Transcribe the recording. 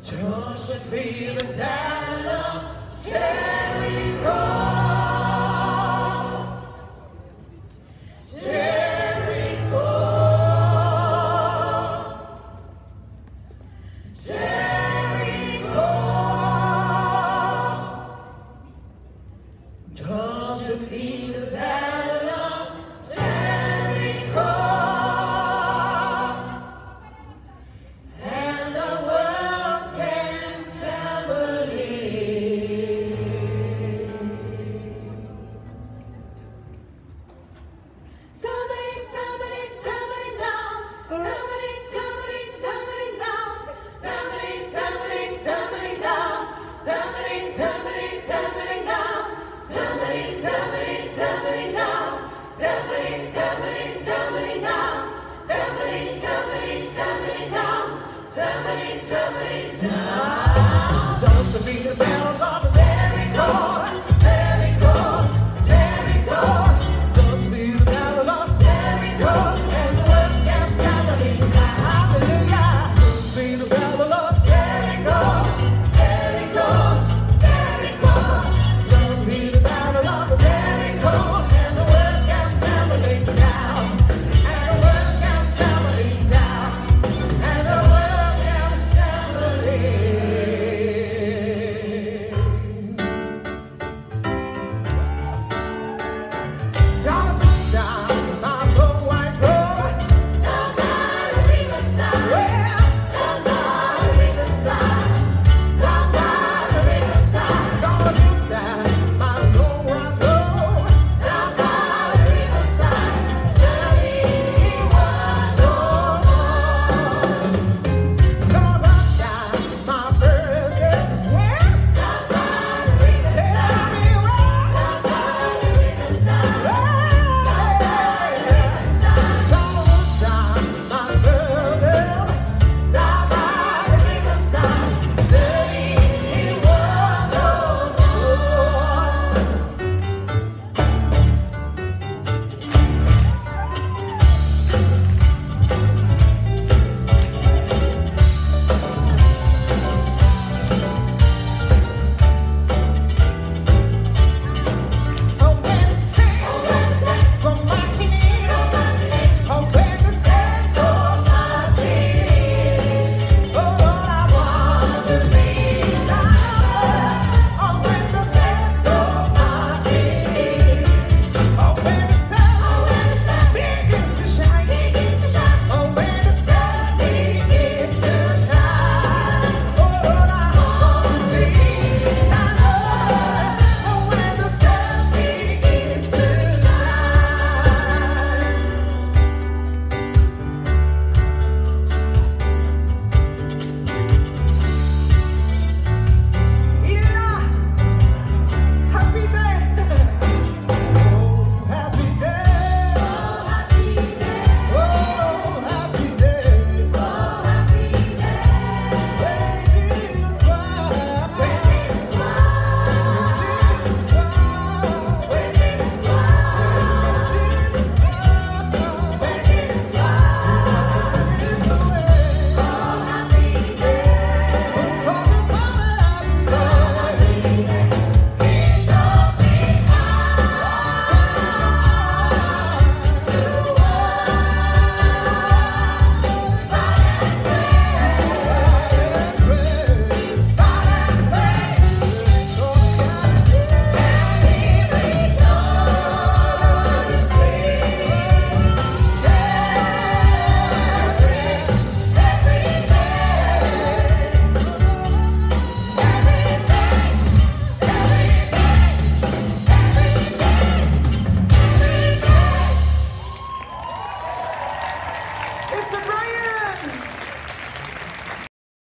Don't you feel the battle of Jericho? Jericho. Jericho. Don't you feel the battle of Jericho? And the world can tremble in. Tumbling, tumbling, tumbling down. Tumbling, tumbling, tumbling down. Tumbling, tumbling, tumbling down. Tumbling, tumbling, tumbling down. Tumbling, tumbling, tumbling down. Tumbling, tumbling, tumbling down. Tumbling, tumbling, tumbling down. Tumbling, tumbling down. Don't you be the battle of